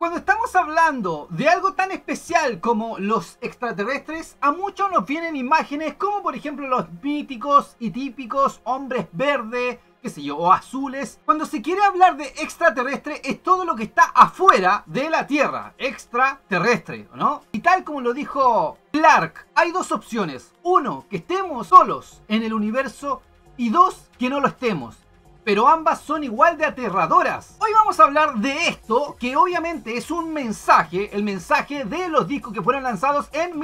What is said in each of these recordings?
Cuando estamos hablando de algo tan especial como los extraterrestres, a muchos nos vienen imágenes como por ejemplo los míticos y típicos hombres verdes, qué sé yo, o azules. Cuando se quiere hablar de extraterrestre es todo lo que está afuera de la Tierra, extraterrestre, ¿no? Y tal como lo dijo Clark, hay dos opciones. Uno, que estemos solos en el universo, y dos, que no lo estemos. Pero ambas son igual de aterradoras. Hoy vamos a hablar de esto, que obviamente es un mensaje, el mensaje de los discos que fueron lanzados en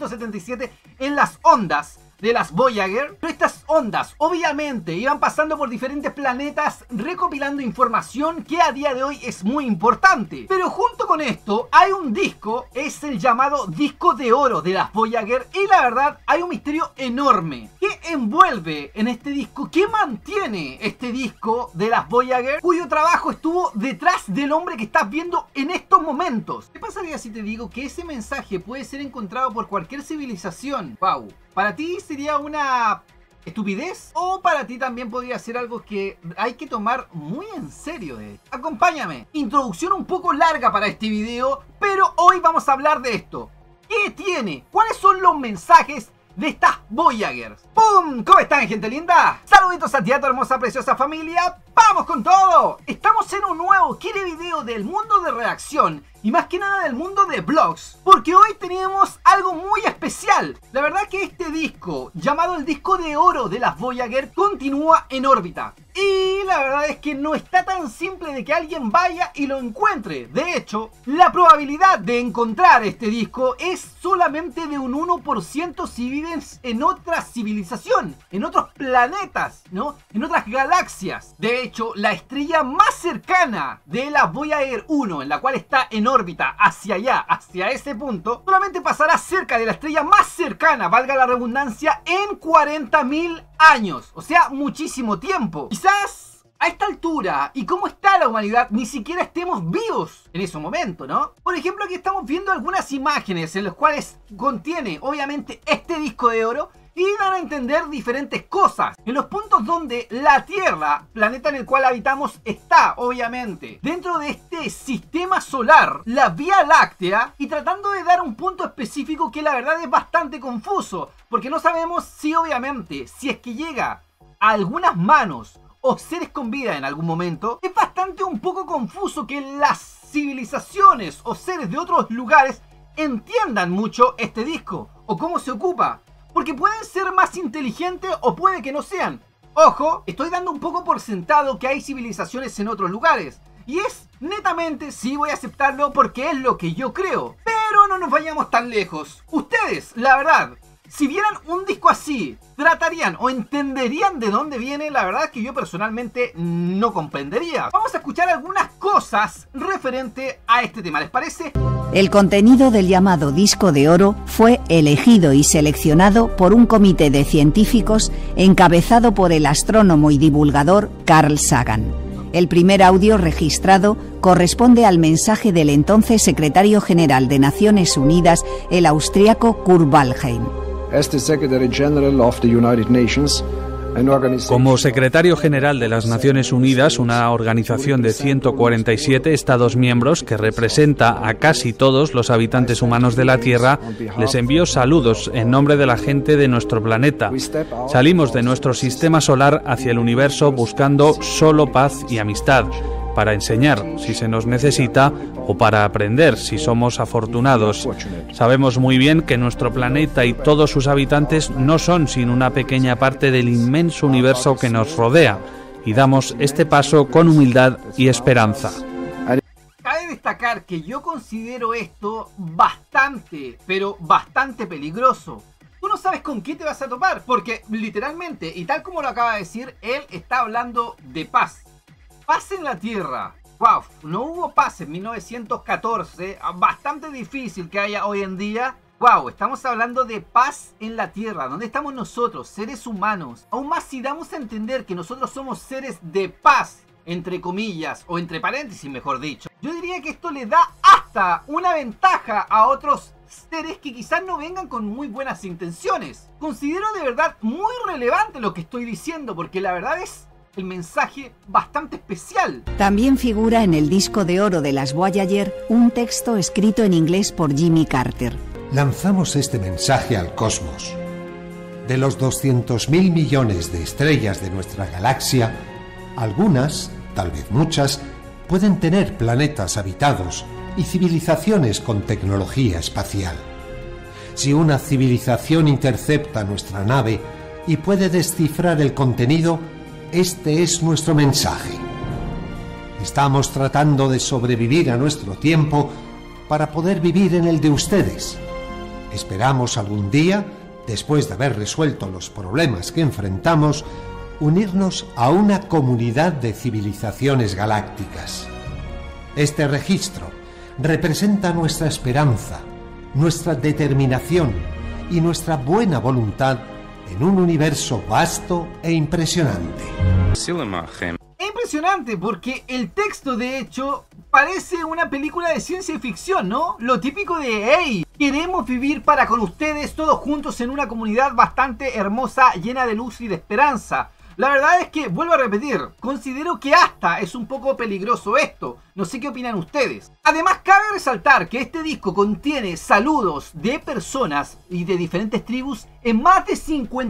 1977 en las ondas de las Voyager. Pero estas ondas obviamente iban pasando por diferentes planetas recopilando información que a día de hoy es muy importante. Pero junto con esto hay un disco, es el llamado disco de oro de las Voyager, y la verdad hay un misterio enorme que envuelve en este disco, que mantiene este disco de las Voyager, cuyo trabajo estuvo detrás del hombre que estás viendo en estos momentos. ¿Qué pasaría si te digo que ese mensaje puede ser encontrado por cualquier civilización? Wow. ¿Para ti sería una estupidez? ¿O para ti también podría ser algo que hay que tomar muy en serio de esto? Acompáñame. Introducción un poco larga para este video, pero hoy vamos a hablar de esto. ¿Qué tiene? ¿Cuáles son los mensajes de estas Voyagers? ¡Pum! ¿Cómo están, gente linda? Saluditos a ti, a tu hermosa, preciosa familia. ¡Vamos con todo! Estamos en un nuevo video del mundo de reacción, y más que nada del mundo de vlogs, porque hoy tenemos algo muy especial. La verdad que este disco, llamado el disco de oro de las Voyager, continúa en órbita. Y la verdad es que no está tan simple de que alguien vaya y lo encuentre. De hecho, la probabilidad de encontrar este disco es solamente de un 1% si vives en otra civilización, en otros planetas, ¿no? En otras galaxias. De hecho, la estrella más cercana de la Voyager 1, en la cual está en órbita hacia allá, hacia ese punto, solamente pasará cerca de la estrella más cercana, valga la redundancia, en 40.000 años. O sea, muchísimo tiempo. Quizás a esta altura y cómo está la humanidad, ni siquiera estemos vivos en ese momento, ¿no? Por ejemplo, aquí estamos viendo algunas imágenes en las cuales contiene, obviamente, este disco de oro, y dan a entender diferentes cosas. En los puntos donde la Tierra, planeta en el cual habitamos, está, obviamente, dentro de este sistema solar, la Vía Láctea, y tratando de dar un punto específico que la verdad es bastante confuso, porque no sabemos si, obviamente, si es que llega a algunas manos o seres con vida en algún momento. Es bastante un poco confuso que las civilizaciones o seres de otros lugares entiendan mucho este disco o cómo se ocupa, porque pueden ser más inteligentes o puede que no sean. Ojo, estoy dando un poco por sentado que hay civilizaciones en otros lugares, y es netamente, sí, voy a aceptarlo porque es lo que yo creo. Pero no nos vayamos tan lejos. Ustedes, la verdad, si vieran un disco así, tratarían o entenderían de dónde viene. La verdad es que yo personalmente no comprendería. Vamos a escuchar algunas cosas referente a este tema, ¿les parece? El contenido del llamado disco de oro fue elegido y seleccionado por un comité de científicos encabezado por el astrónomo y divulgador Carl Sagan. El primer audio registrado corresponde al mensaje del entonces secretario general de Naciones Unidas, el austríaco Kurt Waldheim. Como secretario general de las Naciones Unidas, una organización de 147 Estados miembros que representa a casi todos los habitantes humanos de la Tierra, les envío saludos en nombre de la gente de nuestro planeta. Salimos de nuestro sistema solar hacia el universo buscando solo paz y amistad, para enseñar si se nos necesita o para aprender si somos afortunados. Sabemos muy bien que nuestro planeta y todos sus habitantes no son sino una pequeña parte del inmenso universo que nos rodea, y damos este paso con humildad y esperanza. Cabe destacar que yo considero esto bastante, pero bastante peligroso. Tú no sabes con qué te vas a topar, porque literalmente, y tal como lo acaba de decir, él está hablando de paz. Paz en la Tierra. Wow, no hubo paz en 1914, bastante difícil que haya hoy en día. Wow, estamos hablando de paz en la Tierra. ¿Dónde estamos nosotros, seres humanos? Aún más si damos a entender que nosotros somos seres de paz, entre comillas, o entre paréntesis mejor dicho. Yo diría que esto le da hasta una ventaja a otros seres que quizás no vengan con muy buenas intenciones. Considero de verdad muy relevante lo que estoy diciendo, porque la verdad es el mensaje bastante especial. También figura en el disco de oro de las Voyager un texto escrito en inglés por Jimmy Carter. Lanzamos este mensaje al cosmos. De los 200.000 millones de estrellas de nuestra galaxia, algunas, tal vez muchas, pueden tener planetas habitados y civilizaciones con tecnología espacial. Si una civilización intercepta nuestra nave y puede descifrar el contenido, este es nuestro mensaje. Estamos tratando de sobrevivir a nuestro tiempo para poder vivir en el de ustedes. Esperamos algún día, después de haber resuelto los problemas que enfrentamos, unirnos a una comunidad de civilizaciones galácticas. Este registro representa nuestra esperanza, nuestra determinación y nuestra buena voluntad en un universo vasto e impresionante. Es impresionante porque el texto de hecho parece una película de ciencia ficción, ¿no? Lo típico de hey, queremos vivir para con ustedes todos juntos en una comunidad bastante hermosa, llena de luz y de esperanza. La verdad es que, vuelvo a repetir, considero que hasta es un poco peligroso esto. No sé qué opinan ustedes. Además, cabe resaltar que este disco contiene saludos de personas y de diferentes tribus en más de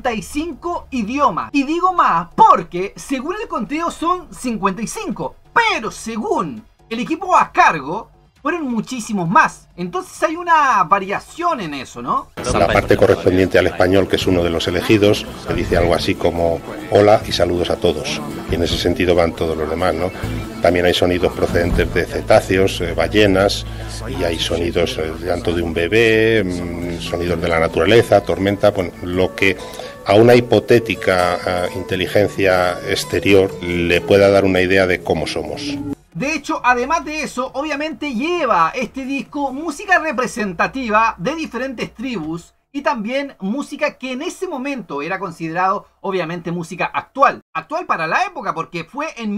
55 idiomas. Y digo más porque, según el conteo, son 55. Pero según el equipo a cargo, fueron muchísimos más. Entonces hay una variación en eso, ¿no? La parte correspondiente al español, que es uno de los elegidos, se dice algo así como hola y saludos a todos. Y en ese sentido van todos los demás, ¿no? También hay sonidos procedentes de cetáceos, ballenas, y hay sonidos de llanto de un bebé, sonidos de la naturaleza, tormenta, bueno, lo que a una hipotética inteligencia exterior le pueda dar una idea de cómo somos. De hecho, además de eso, obviamente lleva este disco música representativa de diferentes tribus y también música que en ese momento era considerado, obviamente, música actual. Actual para la época, porque fue en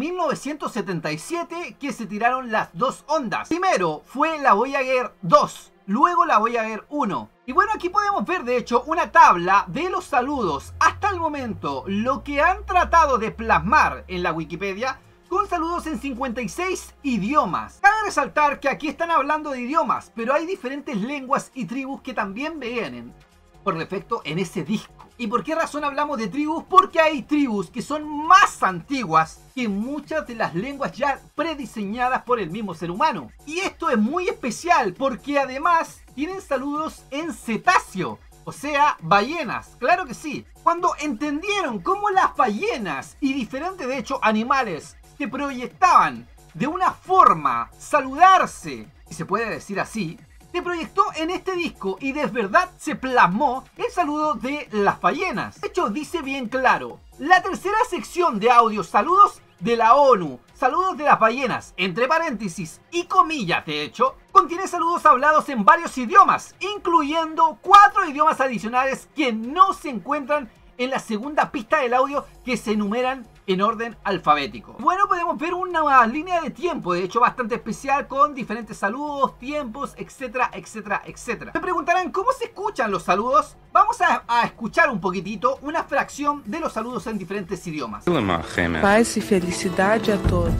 1977 que se tiraron las dos ondas. Primero fue la Voyager 2, luego la Voyager 1. Y bueno, aquí podemos ver de hecho una tabla de los saludos hasta el momento, lo que han tratado de plasmar en la Wikipedia, con saludos en 56 idiomas. Cabe resaltar que aquí están hablando de idiomas, pero hay diferentes lenguas y tribus que también vienen por defecto en ese disco. ¿Y por qué razón hablamos de tribus? Porque hay tribus que son más antiguas que muchas de las lenguas ya prediseñadas por el mismo ser humano. Y esto es muy especial porque además tienen saludos en cetáceo, o sea, ballenas, claro que sí. Cuando entendieron cómo las ballenas y diferentes de hecho animales se proyectaban de una forma saludarse, si se puede decir así, se proyectó en este disco y de verdad se plasmó el saludo de las ballenas. De hecho, dice bien claro, la tercera sección de audio saludos de la ONU, saludos de las ballenas, entre paréntesis y comillas de hecho, contiene saludos hablados en varios idiomas, incluyendo 4 idiomas adicionales que no se encuentran en la segunda pista del audio, que se enumeran en orden alfabético. Bueno, podemos ver una línea de tiempo, de hecho bastante especial, con diferentes saludos, tiempos, etcétera, etcétera, etcétera. Me preguntarán cómo se escuchan los saludos. Vamos a escuchar un poquitito una fracción de los saludos en diferentes idiomas. Paz y felicidad a todos.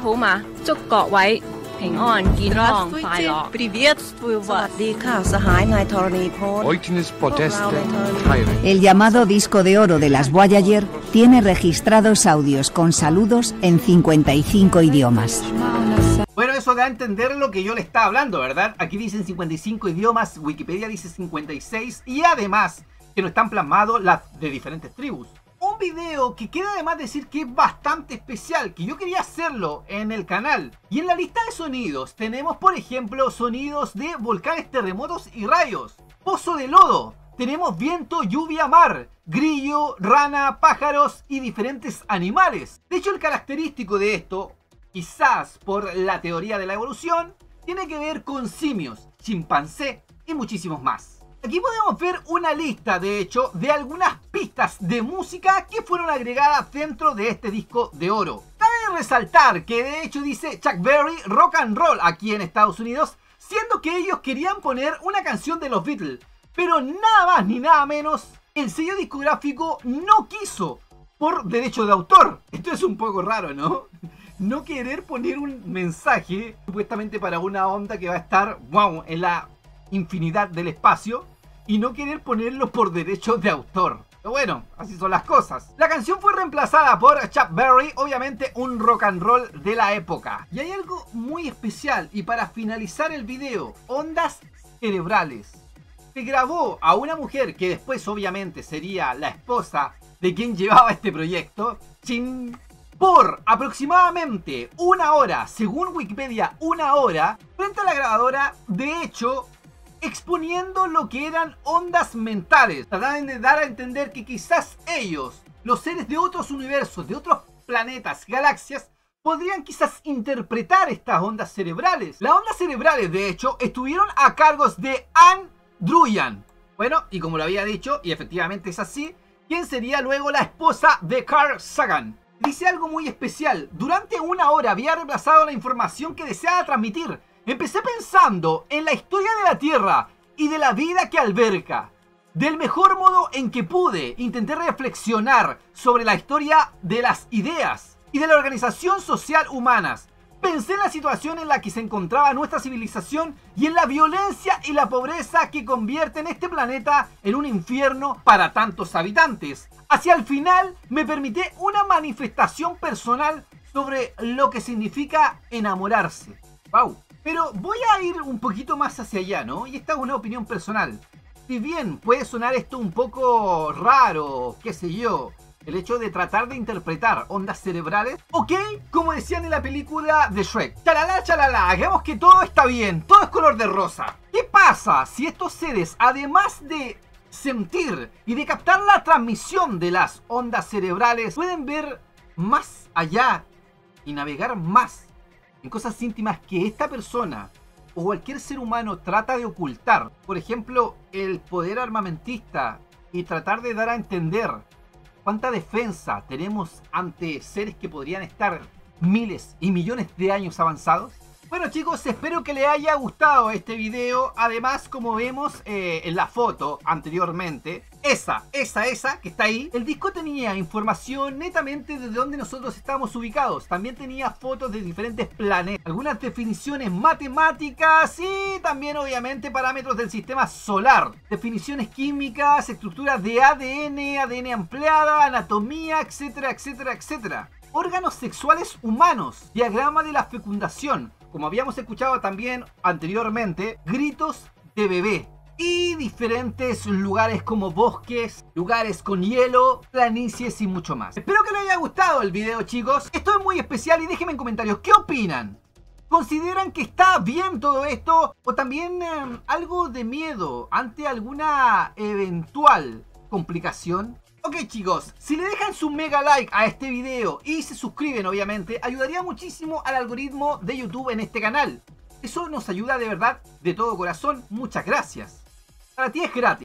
El llamado disco de oro de las Voyager tiene registrados audios con saludos en 55 idiomas. Bueno, eso da a entender lo que yo le estaba hablando, ¿verdad? Aquí dicen 55 idiomas, Wikipedia dice 56 y además que no están plasmados las de diferentes tribus. Un video que queda además decir que es bastante especial, que yo quería hacerlo en el canal. Y en la lista de sonidos tenemos, por ejemplo, sonidos de volcanes, terremotos y rayos. Pozo de lodo. Tenemos viento, lluvia, mar, grillo, rana, pájaros y diferentes animales. De hecho, el característico de esto, quizás por la teoría de la evolución, tiene que ver con simios, chimpancé y muchísimos más. Aquí podemos ver una lista, de hecho, de algunas pistas de música que fueron agregadas dentro de este disco de oro. Cabe resaltar que de hecho dice Chuck Berry Rock and Roll aquí en Estados Unidos, siendo que ellos querían poner una canción de los Beatles, pero nada más ni nada menos, el sello discográfico no quiso, por derecho de autor. Esto es un poco raro, ¿no? No querer poner un mensaje supuestamente para una onda que va a estar, wow, en la infinidad del espacio, y no querer ponerlo por derecho de autor. Pero bueno, así son las cosas. La canción fue reemplazada por Chuck Berry, obviamente un rock and roll de la época. Y hay algo muy especial, y para finalizar el video, ondas cerebrales. Se grabó a una mujer que después obviamente sería la esposa de quien llevaba este proyecto, por aproximadamente una hora, según Wikipedia, una hora, frente a la grabadora, de hecho, exponiendo lo que eran ondas mentales. Trataban de dar a entender que quizás ellos, los seres de otros universos, de otros planetas, galaxias, podrían quizás interpretar estas ondas cerebrales. Las ondas cerebrales, de hecho, estuvieron a cargos de Anne Druyan. Bueno, y como lo había dicho, y efectivamente es así, quien sería luego la esposa de Carl Sagan. Dice algo muy especial: durante una hora había reemplazado la información que deseaba transmitir. Empecé pensando en la historia de la Tierra y de la vida que alberga. Del mejor modo en que pude, intenté reflexionar sobre la historia de las ideas y de la organización social humanas. Pensé en la situación en la que se encontraba nuestra civilización y en la violencia y la pobreza que convierten este planeta en un infierno para tantos habitantes. Hacia el final me permití una manifestación personal sobre lo que significa enamorarse. ¡Wow! Pero voy a ir un poquito más hacia allá, ¿no? Y esta es una opinión personal. Si bien puede sonar esto un poco raro, qué sé yo, el hecho de tratar de interpretar ondas cerebrales, ok, como decían en la película de Shrek, chalala, chalala, hagamos que todo está bien, todo es color de rosa. ¿Qué pasa si estos seres, además de sentir y de captar la transmisión de las ondas cerebrales, pueden ver más allá y navegar más en cosas íntimas que esta persona o cualquier ser humano trata de ocultar? Por ejemplo, el poder armamentista, y tratar de dar a entender cuánta defensa tenemos ante seres que podrían estar miles y millones de años avanzados. Bueno chicos, espero que les haya gustado este video. Además, como vemos en la foto anteriormente, esa que está ahí, el disco tenía información netamente de donde nosotros estamos ubicados. También tenía fotos de diferentes planetas, algunas definiciones matemáticas y también obviamente parámetros del sistema solar, definiciones químicas, estructuras de ADN, ADN ampliada, anatomía, etcétera, etcétera, etcétera. Órganos sexuales humanos, diagrama de la fecundación, como habíamos escuchado también anteriormente, gritos de bebé, y diferentes lugares como bosques, lugares con hielo, planicies y mucho más. Espero que les haya gustado el video, chicos. Esto es muy especial y déjenme en comentarios ¿qué opinan? ¿Consideran que está bien todo esto? ¿O también algo de miedo ante alguna eventual complicación? Ok chicos, si le dejan su mega like a este video y se suscriben obviamente, ayudaría muchísimo al algoritmo de YouTube en este canal. Eso nos ayuda de verdad, de todo corazón. Muchas gracias. Para ti es gratis.